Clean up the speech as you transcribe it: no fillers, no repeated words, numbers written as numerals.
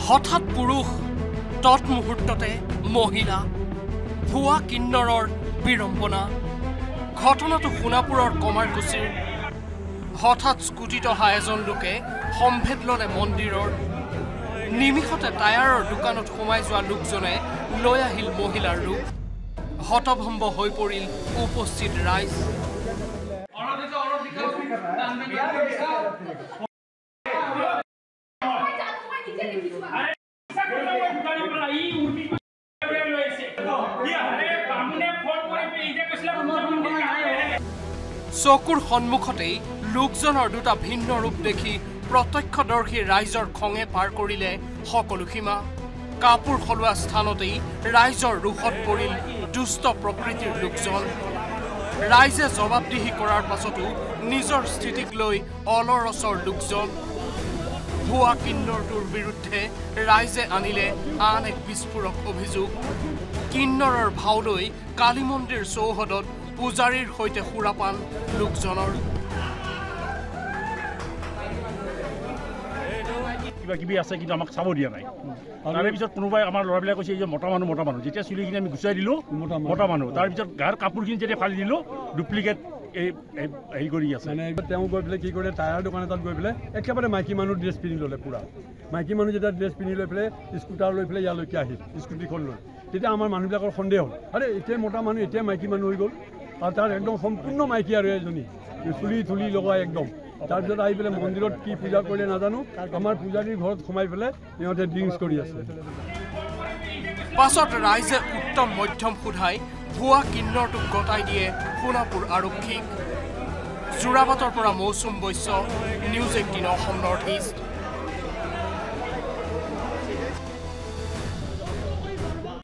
হঠাৎ পুৰুষ তৎমুহূৰ্ততে মহিলা ভুৱা কিন্নৰৰ বিড়ম্বনা ঘটনাটো সোণাপুৰৰ কমাৰকুছিৰ হঠাৎ স্কুটিত অহা এজন লোকে সম্ভেদ ললে মন্দিৰৰ নিমিষতে টায়াৰৰ দোকানত সোমাই যোৱা লোকজনে লৈ আহিল মহিলাৰ ৰূপ হতভম্ব হৈ পৰিল উপস্থিত ৰাইজ চকুৰ সন্মুখতেই লোকজনৰ দুটা ভিন্ন ৰূপ দেখি প্ৰত্যক্ষদৰ্শী ৰাইজৰ খঙে পাৰ কৰিলে সকলো সীমা কাপোৰ সলোৱা স্থানতেই ৰাইজৰ ৰোষত পৰিল দুষ্ট প্ৰকৃতিৰ লোকজন ৰাইজে জবাবদিহি কৰাৰ পাছতো নিজৰ স্থিতিক লৈ অলৰচৰ লোকজন ভুৱা কিন্নৰটোৰ বিৰুদ্ধে ৰাইজে আনিলে আন এক বিস্ফোৰক অভিযোগ কিন্নৰৰ ভাও লৈ কালী মন্দিৰ চৌহদত পূজাৰীৰ সৈতে সুৰাপান লোকজনৰ কিবা কিবি আছে কিন্তু আমাক চাব দিয়া নাই তাৰে পিছত কোনোবাই আমাৰ ল'ৰাবিলাক কৈছে যে মতা মানুহ যেতিয়া চুলিখিনি আমি গুচাই দিলোঁ মতা মানুহ তাৰপিছত গাৰ কাপোৰখিনি যেতিয়া ফালি দিলোঁ ডুপ্লিকেট এই হেৰি কৰি আছে মানে তেওঁ গৈ পেলাই কি কৰে টায়াৰ দোকান এটাত গৈ পেলাই একেবাৰে মাইকী মানুহ ড্ৰেছ পিন্ধি ল'লে পূৰা মাইকী মানুহ যেতিয়া ড্ৰেছ পিন্ধি লৈ পেলাই স্কুটাৰ লৈ পেলাই ইয়ালৈকে আহিল স্কুটিখন লৈ তেতিয়া আমাৰ মানুহবিলাকৰ সন্দেহ হ'ল আৰে এতিয়া মতা মানুহ এতিয়া মাইকী মানুহ হৈ গ'ল আৰু তাৰ একদম সম্পূৰ্ণ মাইকী আৰু এজনী চুলি থুলি লগাই একদম তাৰপিছত আহি পেলাই মন্দিৰত কি পূজা কৰিলে নাজানো আমাৰ পূজাৰীৰ ঘৰত সোমাই পেলাই সিহঁতে ড্ৰিংকছ কৰি আছে পাছত ৰাইজে উত্তম মধ্যম সোধাই ভুৱা কিন্নৰটোক গতাই দিয়ে সোণাপুৰ আৰক্ষীক জোৰাবাটৰ পৰা Mousum Baishya news 18 Assam north east